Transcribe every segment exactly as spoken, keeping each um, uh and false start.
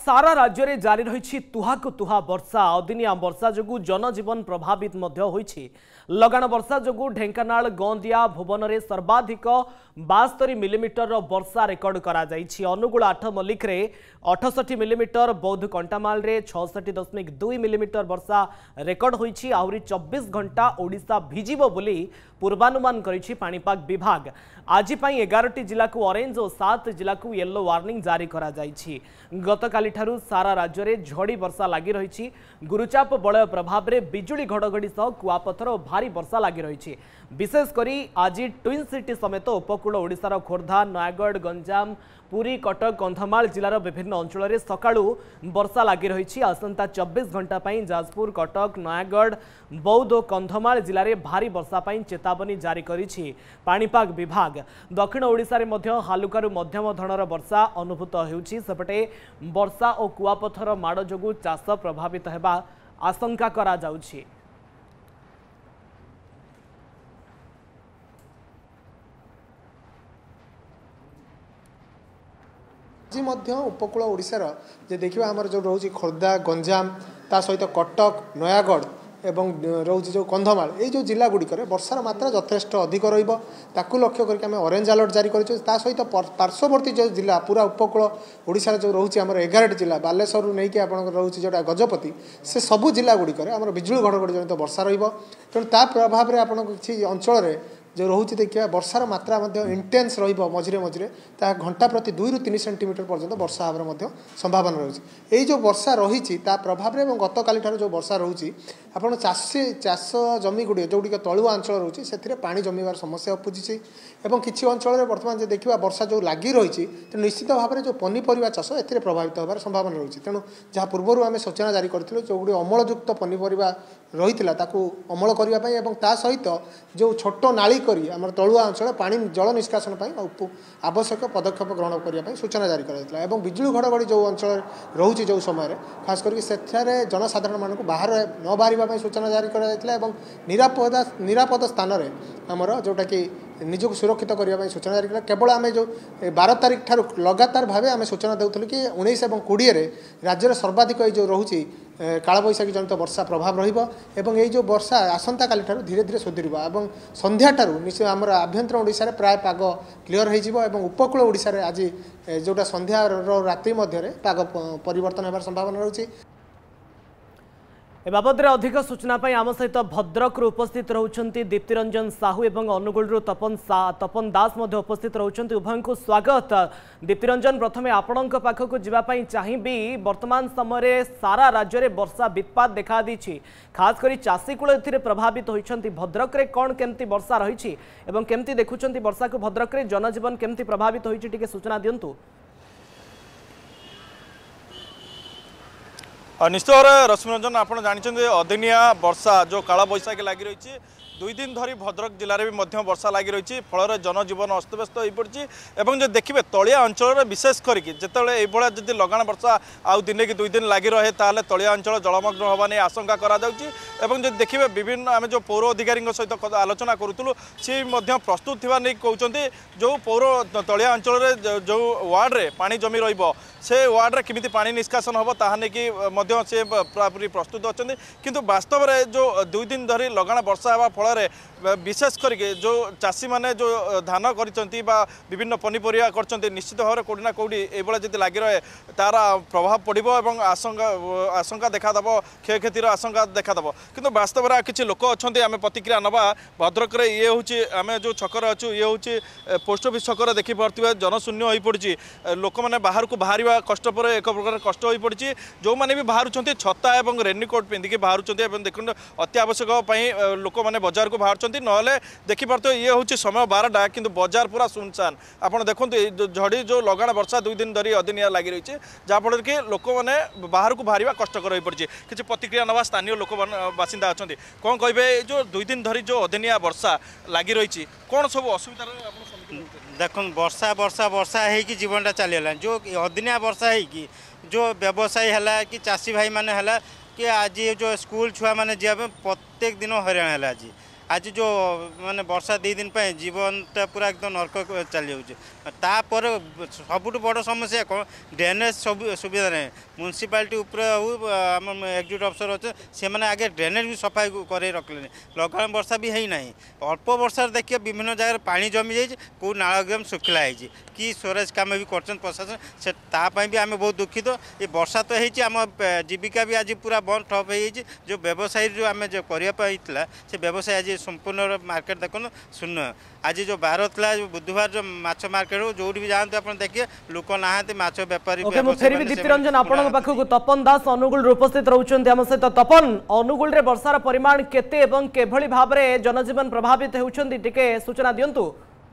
सारा राज्य में जारी रही तुहाकु तुहा वर्षा अदिनिया वर्षा जो जनजीवन प्रभावित होईछि। लगाण वर्षा जो ढेंकानाल गोंदिया भुवन में सर्वाधिक बास्तरी मिलीमीटर वर्षा रेकर्ड करा जाइछि। अनुगुल आठ मल्लिक रे अठसठी मिलीमीटर बौद्ध कंटामाल रे छठी दशमिक दुई मिलीमीटर वर्षा रेकर्ड होईछि। आहुरी चौबीस घंटा ओडिशा भिजिबो बोली पूर्वानुमान करिछि पाणीपाग विभाग। आज एगारटी जिला को ऑरेंज और सात जिला को येलो वार्निंग जारी करा जाइछि। गतकाली ठारू सारा राज्य में झड़ी वर्षा लगी रही। गुरुचाप बलय प्रभाव में बिजुली घड़घड़ी सह कुआपथर और भारी वर्षा लगी रही। विशेषकर आज ट्विन सिटी समेत उपकूल ओडिशार खोर्धा नयागढ़ गंजाम पुरी कटक कंधमाल जिलार विभिन्न अंचल में सकाळू वर्षा लगी रही। आसंता चौबीस घंटा जाजपुर कटक नयागढ़ बौद्ध और कंधमाल जिले में भारी वर्षा चेतावनी जारी करिछि पाणीपाग विभाग। दक्षिण ओडिशा रे मध्य हालुकारू मध्यम धरणर वर्षा अनुभूत हेउछि। सेपटे वर्षा और कुआपथर माड़ जोगु चाष प्रभावित हेबा आशंका करा जाउछि। उपकूल ओडिशार जे देखिबा हमर जो रोजी खोर्धा गंजाम ता सहित कटक नयागढ़ एवं रोजी जो कंधमाल ये जो जिला गुड़िक वर्षार मात्रा यथेष्ट अधिक रहा लक्ष्य करके आम ऑरेंज अलर्ट जारी करें। सहित पार्श्ववर्ती जो जिला पूरा उपकूल ओडिशार जो रोचे आम एगारटी जिला बालेश्वर नहीं कि आप रोचे जोटा गजपति से सबू जिला गुड़िक आम बिजुली घड़घड़ी जनित वर्षा तेणु ता प्रभाव में आपन किसी अंचल जो रोचे देखिए वर्षार मात्रा इंटेन्स रझिरे मझिरे घंटा प्रति दुई रु तीन सेंटीमीटर पर्यंत वर्षा हमारे संभावना रही। यही जो वर्षा रही प्रभाव में गतकाली जो वर्षा रोचे आपड़ चाषी चाष जमी गुड़िक जोड़ तलुआ अंचल रोचे से पानी जमीवार समस्या उपजी और किसी अंचल में बर्तमान जो देखा वर्षा जो लगी रही तो निश्चित भाव में जो पनीपरिया चाष ए प्रभावित होबार संभावना रही। तेणु जहाँ पूर्व आम सूचना जारी करूँ जो गुड़ी अमलयुक्त पनीपरिया रही अमल करने ता सहित जो छोट नाली करी आम तलुआ अंचल पानी जल निष्कासन आवश्यक पदक्षेप ग्रहण करने सूचना जारी कराइला। एवं बिजुली घड़घड़ी जो अंचल रोचे जो समय खास करके सेठारे जनसाधारण मानक बाहर न बाहर सूचना जारी कराइला एवं निरापद निरापद स्थान में आमर जोटा कि निजक सुरक्षित करने सूचना जारी करा। केवल आम जो बारह तारिख ठार लगातार भाव आम सूचना देउथलु कि उन्नीस और कोड़े राज्य सर्वाधिक जो रोचे कालबैशाखी जनित वर्षा प्रभाव रही। जो वर्षा आसंता काली ठारू धीरे धीरे सुधीर और संध्या ठारू निश्चय आमर आभ्यंतर ओडिशा प्राय पाग क्लीयर हो उपकूल ओडिशा आज जोटा संध्या रात्रि मध्य पाग परिवर्तन होबार संभावना रही। ए बाबद अधिक सूचना आम सहित भद्रक उपस्थित रहउछंती दीप्तिरंजन साहू एवं अनुगुल तपन तपन दास उपस्थित रहउछंती। उभय को स्वागत। दीप्तिरंजन प्रथमे आपणक पाखक जीवाई चाहिए वर्तमान समय सारा राज्य में वर्षा वित्पात देखा दी खास करी चाषी कूल ए प्रभावित होइछंती। भद्रक रे कौन केमती वर्षा रही एवं केमती देखुछंती वर्षा को भद्रक रे जनजीवन केमती प्रभावित होइछि टिके सूचना दियंतु। निश्चय भाव रश्मिरंजन आप जानते अदिनिया वर्षा जो काल बैशाखी लगी रही दुई दिन धरी भद्रक जिले में वर्षा लगी रही फल जनजीवन अस्तव्यस्त हो पड़ी। और जो देखिए तलिया अंचल विशेष करके जिते यदि लगाण वर्षा आउ दिन कि दुई दिन लगी रहे ताले तलिया अंचल जलमग्न होगा नहीं आशंका करा जो देखिए विभिन्न आम जो पौर अधिकारी सहित आलोचना करूँ सी प्रस्तुत थी नहीं कहते जो पौर तलिया अंचल जो वार्ड रे पानी जमी रही से वार्ड रे किमिति पानी निष्कासन हम ताहा कि से पूरी प्रस्तुत अच्छा किंतु वास्तव में जो दुई दिन धरी लगाण वर्षा होगा फल विशेष करके जो चाषी माने जो धान करिसेंती बा विभिन्न पनीपरिया करछंती निश्चित भाव में कोड़ी ना कोड़ी एबला जदि लगी रहे तार प्रभाव पड़ो और आशंका आशंका देखादेव क्षयक्षतिर आशंका देखादेव। किंतु वास्तव में किसी लोक अच्छा आम प्रतिक्रिया नवा भद्रक ये हूँ आम जो छकर अच्छु ये हूँ पोस्ट ऑफिस छकर देखिपे जनशून्य हो पड़ी लोक मैंने बाहर को बाहर कष्ट पर एक प्रकार कष्ट हो पड़ी जो मैंने भी बाहर छता और रेनिकोट पिंधिकी बाहर देखते अति आवश्यक लोक मैंने बजार को बाहर ना देखिपे ये हूँ समय बारटा कि बजार पूरा सुनसान आप देखो झड़ी जो लगाण वर्षा दुई दिन धरी अदिनिया लगी रही है जहाँफल कि लोक मैंने बाहर को बाहर कष्टकर हो पड़ी। किसी प्रतिक्रिया नवा स्थानीय लोक बासिंदा अच्छा कौन कहे जो दुई दिन धरी जो अदिनिया वर्षा लगी रही कौन सब असुविधा देख वर्षा वर्षा वर्षा हो जीवनटा चलीगला जो अदिनिया वर्षा हो जो व्यवसायी है कि चाषी भाई मैंने है कि आज जो स्कूल छुआ मैंने जावाई प्रत्येक दिन हईराण है आज आज जो माने वर्षा दुई दिन जीवनटा पूरा एकदम नर्क चली जापर सबुठ बड़ समस्या कौन ड्रेनेज सब सुविधा नहीं म्यूनिसिपालिटी आम एक्जिक्यूटिव अफसर अच्छे से मैंने आगे ड्रेनेज भी सफाई कर रखले लगाण वर्षा भी है ना अल्प वर्षा देखिए विभिन्न जगह पानी जमी जाइए कौ नाल एकदम शुखला है कि स्वराज काम भी कर प्रशासन से तापाई भी आम बहुत दुखित ये वर्षा तो होम जीविका भी आज पूरा बंद ठप हो जो व्यवसायी जो आम जो करने से व्यवसाय आज संपूर्ण मार्केट देखो शून्य आज जो बार था जो बुधवार जो माछ मार्केट हो जो भी जाते आप देखिए लोक ना माछ बेपारी फेरबी दीप्तिरंजन आपण पाखक तपन दास अनुगुल उपस्थित रहउछन्ते हम सहित तपन अनुगुल रे वर्षार परिमाण केते एवं केभली भाव रे जनजीवन प्रभावित होउछन्ती टिके सूचना दियंतु।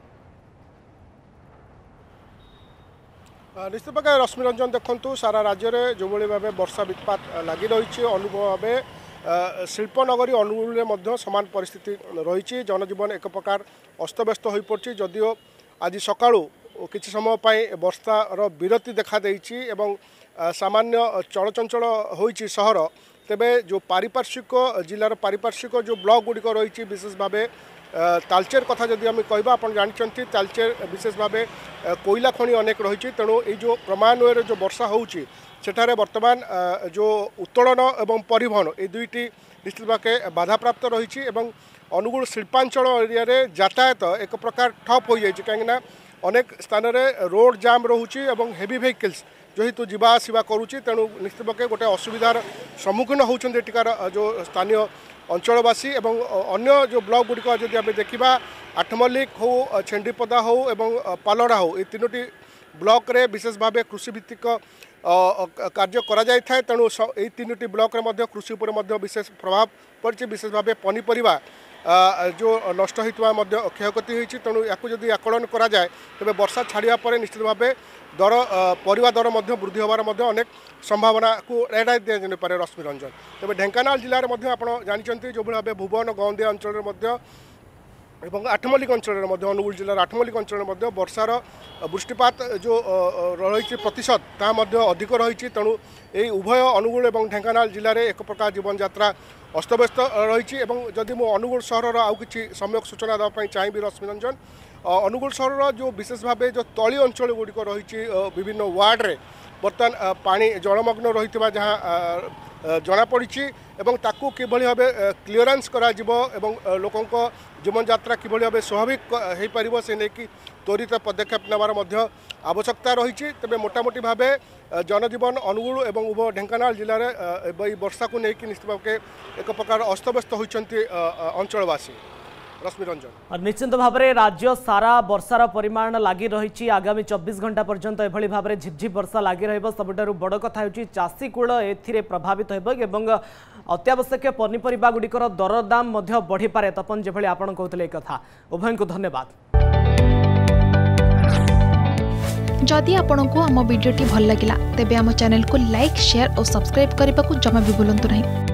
निश्चित प्रकार रश्मि रंजन देखु सारा राज्य में जो भाव वर्षा विपात लगी रही अनुभव भाव शिल्पनगरी अनुगुल में सामान परिस्थिति रही जनजीवन एक प्रकार अस्तव्यस्त हो पड़ी जदियो आज सका किसी समय वर्षार विरति देखा देइछि एवं सामान्य चलचंचल होइछि सहर तेबे जो पारिपार्श्विक जिलार पारिपार्श्विक जो ब्लॉक गुड़िक रही विशेष भाव तालचेर कथा जदि आम कहबा आपण जानछंती तालचेर विशेष भाव कोयला खनि अनेक रही तेणु ये जो क्रमान्वय जो वर्षा होउछि सेठारे वर्तमान जो उत्तोलन एवं परिवहन ये दुईटी निश्चित भाव बाधाप्राप्त रही अनुगुल शिल्पांचल एरिया रे यातायात एक प्रकार ठप हो जाए कहीं अनेक स्थान में रोड जाम रोचे और हेवी व्हीकल्स जो हेतु जीवा आसवा करुच्ची तेणु निश्चित भाव गोटे असुविधार सम्मुखीन होती एटिकार जो स्थानीय अंचलवासी एवं अन्य जो ब्लॉक गुड़िक जदि आम देखा आठमल्लिक हो छेंडीपदा हो एवं पालड़ा हो ये तीनोटी ब्लॉक रे विशेष भाव कृषि भित्तिक कार्य करा जाय थाए तेणु ये तीनोटी ब्लॉक रे मध्य कृषि उपर विशेष प्रभाव पड़ी विशेष भाव पनीपरिबा जो नष्ट होता क्षयक्षति होती तेणु या जदि आकलन करा जाए तेज वर्षा छाड़ा पर निश्चित भाव दर परिवा दर वृद्धि होवार अनेक संभावना को एड़ाई दि पारे रश्मि रंजन तेज ढेंकानाल जिले में आप जानते जो भाव भुवन गौंदिया अंचल एवं आठमल्लिक अंचल अनुगुल जिलार आठमल्लिक अंचल वर्षार वृष्टिपात जो रही प्रतिशत ता अधिक रही तेणु यही उभय अनुगुल और ढेंकानाल जिले में एक प्रकार जीवन यात्रा अस्तव्यस्त रही जदि मु अनुगुल सहर आउ कि सम्यक सूचना देवाई चाहिए रश्मि रंजन अनुगुल सहर जो विशेष भाव जो तली अंचल गुड़िक रही विभिन्न वार्ड रे बर्तमान पानी जलमग्न रही जहाँ जनापड़ी एवं ताकू किभली भाव क्लीयरेंस करा जिवो एवं लोकों जीवन यात्रा किभली भाव स्वाभाविक हो पार से नहीं त्वरित पदक्षेप नेबार आवश्यकता रही तेज मोटामोटी भाव जनजीवन अनुगुल एवं उभय ढेंकानाल जिले में वर्षा को लेकिन निश्चित भाव एक प्रकार अस्तव्यस्त होती अंचलवासी रश्मि रंजन निश्चित भाव में राज्य सारा वर्षार परिमाण लगी रही आगामी चौबीस घंटा पर्यंत एभली भाव में झिपझिप वर्षा लगी रबुठार बड़ कथा होची चाषी कूल ए प्रभावित हो अत्यावश्यक पनीपरिबा गुड़िकर दरदाम बढ़ी पारे तपन जो आपन कहते कथा उभय को धन्यवाद। जदि आपंक आम भिडी भल लगा तेब आम चैनल को लाइक शेयर और सब्सक्राइब करने को जमा भी भूलु नहीं।